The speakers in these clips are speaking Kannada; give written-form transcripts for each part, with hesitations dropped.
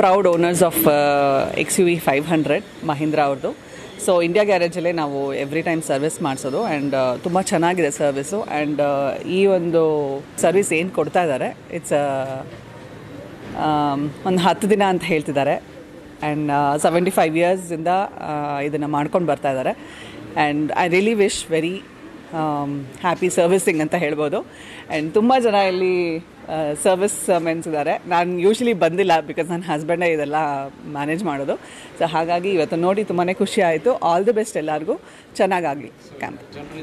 Proud owners of XUV 500 Mahindra ಅವ್ರದ್ದು. ಸೊ ಇಂಡಿಯಾ ಗ್ಯಾರೇಜಲ್ಲೇ ನಾವು ಎವ್ರಿ ಟೈಮ್ ಸರ್ವಿಸ್ ಮಾಡಿಸೋದು ಆ್ಯಂಡ್ ತುಂಬ ಚೆನ್ನಾಗಿದೆ ಸರ್ವಿಸು. ಆ್ಯಂಡ್ ಈ ಒಂದು ಸರ್ವಿಸ್ ಏನು ಕೊಡ್ತಾ ಇದ್ದಾರೆ ಇಟ್ಸ್ ಒಂದು 10 ದಿನ ಅಂತ ಹೇಳ್ತಿದ್ದಾರೆ. ಆ್ಯಂಡ್ 75 ಇಯರ್ಸಿಂದ ಇದನ್ನು ಮಾಡ್ಕೊಂಡು ಬರ್ತಾ ಇದ್ದಾರೆ. And I really wish very happy servicing ಅಂತ ಹೇಳ್ಬೋದು. ಆ್ಯಂಡ್ ತುಂಬ ಜನ ಇಲ್ಲಿ ಸರ್ವಿಸ್ ಮೆನ್ಸ್ ಇದ್ದಾರೆ. ನಾನು ಯೂಶ್ವಲಿ ಬಂದಿಲ್ಲ ಬಿಕಾಸ್ ನನ್ನ ಹಸ್ಬೆಂಡೇ ಇದೆಲ್ಲ ಮ್ಯಾನೇಜ್ ಮಾಡೋದು. ಸೊ ಹಾಗಾಗಿ ಇವತ್ತು ನೋಡಿ ತುಂಬಾ ಖುಷಿ ಆಯಿತು. ಆಲ್ ದಿ ಬೆಸ್ಟ್ ಎಲ್ಲರಿಗೂ, ಚೆನ್ನಾಗಾಗಲಿ ಕ್ಯಾಂಪ್.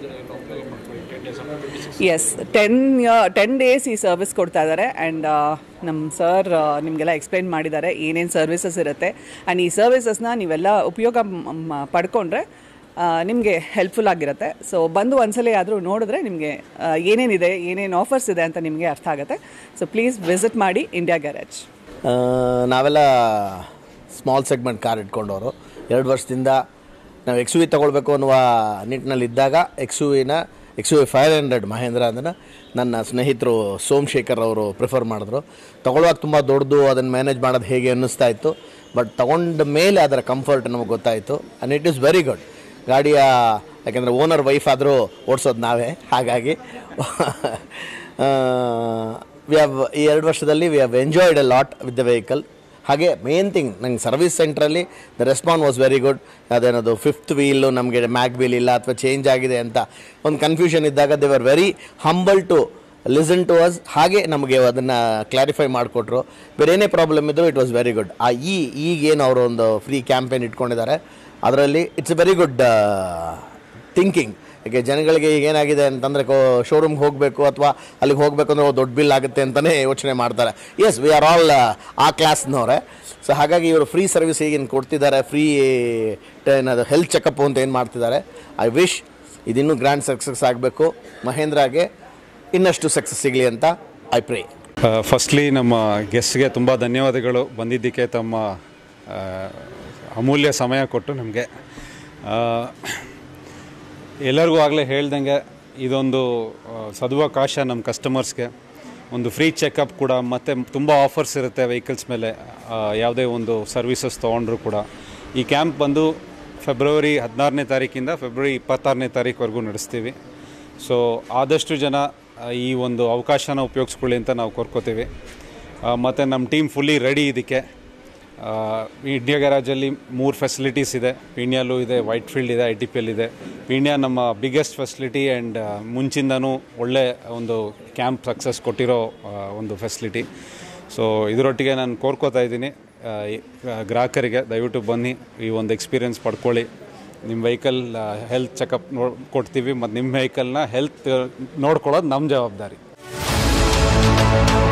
ಎಸ್ 10 ಡೇಸ್ ಈ ಸರ್ವಿಸ್ ಕೊಡ್ತಾ ಇದ್ದಾರೆ. ಆ್ಯಂಡ್ ನಮ್ಮ ಸರ್ ನಿಮಗೆಲ್ಲ ಎಕ್ಸ್ಪ್ಲೈನ್ ಮಾಡಿದ್ದಾರೆ ಏನೇನು ಸರ್ವಿಸಸ್ ಇರುತ್ತೆ. ಆ್ಯಂಡ್ ಈ ಸರ್ವಿಸಸ್ನ ನೀವೆಲ್ಲ ಉಪಯೋಗ ಪಡ್ಕೊಂಡ್ರೆ ನಿಮಗೆ ಹೆಲ್ಪ್ಫುಲ್ ಆಗಿರುತ್ತೆ. ಸೊ ಬಂದು ಒಂದ್ಸಲ ಆದರೂ ನೋಡಿದ್ರೆ ನಿಮಗೆ ಏನೇನಿದೆ, ಏನೇನು ಆಫರ್ಸ್ ಇದೆ ಅಂತ ನಿಮಗೆ ಅರ್ಥ ಆಗುತ್ತೆ. ಸೊ ಪ್ಲೀಸ್ ವಿಸಿಟ್ ಮಾಡಿ ಇಂಡಿಯಾ ಗ್ಯಾರೇಜ್. ನಾವೆಲ್ಲ ಸ್ಮಾಲ್ ಸೆಗ್ಮೆಂಟ್ ಕಾರ್ ಇಟ್ಕೊಂಡವರು 2 ವರ್ಷದಿಂದ ನಾವು XUV ತೊಗೊಳ್ಬೇಕು ಅನ್ನುವ ನಿಟ್ಟಿನಲ್ಲಿದ್ದಾಗ XUV 500 ಮಹೇಂದ್ರ ಅದನ್ನು ನನ್ನ ಸ್ನೇಹಿತರು ಸೋಮಶೇಖರ್ ಅವರು ಪ್ರಿಫರ್ ಮಾಡಿದ್ರು. ತೊಗೊಳ್ಳುವಾಗ ತುಂಬ ದೊಡ್ಡದು, ಅದನ್ನು ಮ್ಯಾನೇಜ್ ಮಾಡೋದು ಹೇಗೆ ಅನ್ನಿಸ್ತಾ ಇತ್ತು. ಬಟ್ ತೊಗೊಂಡ ಮೇಲೆ ಅದರ ಕಂಫರ್ಟ್ ನಮಗೆ ಗೊತ್ತಾಯಿತು. And it is very good. ಗಾಡಿಯ ಯಾಕೆಂದರೆ ಓನರ್ ವೈಫ್ ಆದರೂ ಓಡಿಸೋದು ನಾವೇ. ಹಾಗಾಗಿ ಈ 2 ವರ್ಷದಲ್ಲಿ we have enjoyed a lot with the vehicle. ಹಾಗೆ ಮೇನ್ ಥಿಂಗ್ ನಂಗೆ ಸರ್ವಿಸ್ ಸೆಂಟ್ರಲ್ಲಿ the response was very good. ಅದೇನದು 5th ವೀಲು ನಮಗೆ ಮ್ಯಾಗ್ ವೀಲ್ ಇಲ್ಲ ಅಥವಾ ಚೇಂಜ್ ಆಗಿದೆ ಅಂತ ಒಂದು ಕನ್ಫ್ಯೂಷನ್ ಇದ್ದಾಗ they were very humble to listen to us. ಹಾಗೆ ನಮಗೆ ಅದನ್ನು ಕ್ಲಾರಿಫೈ ಮಾಡಿಕೊಟ್ರು. ಬೇರೆ ಏನೇ ಪ್ರಾಬ್ಲಮ್ ಇದ್ದರೂ ಇಟ್ ವಾಸ್ ವೆರಿ ಗುಡ್. ಈಗೇನು ಅವರು ಒಂದು ಫ್ರೀ ಕ್ಯಾಂಪೇನ್ ಇಟ್ಕೊಂಡಿದ್ದಾರೆ ಅದರಲ್ಲಿ it's a very good thinking. ಯಾಕೆ ಜನಗಳಿಗೆ ಈಗ ಏನಾಗಿದೆ ಅಂತಂದರೆ ಶೋರೂಮ್ಗೆ ಹೋಗಬೇಕು ಅಥವಾ ಅಲ್ಲಿಗೆ ಹೋಗಬೇಕು ಅಂದರೆ ದೊಡ್ಡ ಬಿಲ್ ಆಗುತ್ತೆ ಅಂತಲೇ ಯೋಚನೆ ಮಾಡ್ತಾರೆ. ಎಸ್, ವಿ ಆರ್ ಆಲ್ ಆ ಕ್ಲಾಸ್ನವರೇ. ಸೊ ಹಾಗಾಗಿ ಇವರು ಫ್ರೀ ಸರ್ವಿಸ್ ಈಗೇನು ಕೊಡ್ತಿದ್ದಾರೆ, ಫ್ರೀ ಏನದು ಹೆಲ್ತ್ ಚೆಕಪ್ ಅಂತ ಏನು ಮಾಡ್ತಿದ್ದಾರೆ, ಐ ವಿಶ್ ಇದಿನ್ನೂ ಗ್ರ್ಯಾಂಡ್ ಸಕ್ಸಸ್ ಆಗಬೇಕು. ಮಹೇಂದ್ರಾಗೆ ಇನ್ನಷ್ಟು ಸಕ್ಸಸ್ ಸಿಗಲಿ ಅಂತ ಐ ಪ್ರೇ. ಫಸ್ಟ್ಲಿ ನಮ್ಮ ಗೆಸ್ಟ್ಗೆ ತುಂಬ ಧನ್ಯವಾದಗಳು. ಬಂದಿದ್ದಕ್ಕೆ ತಮ್ಮ ಅಮೂಲ್ಯ ಸಮಯ ಕೊಟ್ಟು ನಮಗೆ. ಎಲ್ಲರಿಗೂ ಆಗಲೇ ಹೇಳ್ದಂಗೆ ಇದೊಂದು ಸದುವಕಾಶ ನಮ್ಮ ಕಸ್ಟಮರ್ಸ್ಗೆ. ಒಂದು ಫ್ರೀ ಚೆಕಪ್ ಕೂಡ, ಮತ್ತು ತುಂಬ ಆಫರ್ಸ್ ಇರುತ್ತೆ ವೆಹಿಕಲ್ಸ್ ಮೇಲೆ ಯಾವುದೇ ಒಂದು ಸರ್ವಿಸಸ್ ತೊಗೊಂಡ್ರೂ ಕೂಡ. ಈ ಕ್ಯಾಂಪ್ ಬಂದು ಫೆಬ್ರವರಿ 16ನೇ ತಾರೀಕಿಂದ ಫೆಬ್ರವರಿ 26ನೇ ತಾರೀಕುವರೆಗೂ ನಡೆಸ್ತೀವಿ. ಸೊ ಆದಷ್ಟು ಜನ ಈ ಒಂದು ಅವಕಾಶನ ಉಪಯೋಗಿಸ್ಕೊಳ್ಳಿ ಅಂತ ನಾವು ಕೋರ್ಕೋತೀವಿ. ಮತ್ತು ನಮ್ಮ ಟೀಮ್ ಫುಲ್ಲಿ ರೆಡಿ ಇದಕ್ಕೆ. ಇಂಡಿಯಾ ಗ್ಯಾರೇಜಲ್ಲಿ 3 ಫೆಸಿಲಿಟೀಸ್ ಇದೆ. ಪೀಣ್ಯಲ್ಲೂ ಇದೆ, ವೈಟ್ ಫೀಲ್ಡ್ ಇದೆ, ITPL ಇದೆ. ಪೀಣ್ಯ ನಮ್ಮ ಬಿಗ್ಗೆಸ್ಟ್ ಫೆಸಿಲಿಟಿ ಆ್ಯಂಡ್ ಮುಂಚಿಂದನೂ ಒಳ್ಳೆ ಒಂದು ಕ್ಯಾಂಪ್ ಸಕ್ಸಸ್ ಕೊಟ್ಟಿರೋ ಒಂದು ಫೆಸಿಲಿಟಿ. ಸೊ ಇದರೊಟ್ಟಿಗೆ ನಾನು ಕೋರ್ಕೋತಾ ಇದ್ದೀನಿ ಗ್ರಾಹಕರಿಗೆ, ದಯವಿಟ್ಟು ಬನ್ನಿ, ಈ ಒಂದು ಎಕ್ಸ್ಪೀರಿಯೆನ್ಸ್ ಪಡ್ಕೊಳ್ಳಿ. ನಿಮ್ಮ ವೆಹಿಕಲ್ ಹೆಲ್ತ್ ಚೆಕಪ್ ಕೊಡ್ತೀವಿ, ಮತ್ತು ನಿಮ್ಮ ವೆಹಿಕಲ್ನ ಹೆಲ್ತ್ ನೋಡ್ಕೊಳ್ಳೋದು ನಮ್ಮ ಜವಾಬ್ದಾರಿ.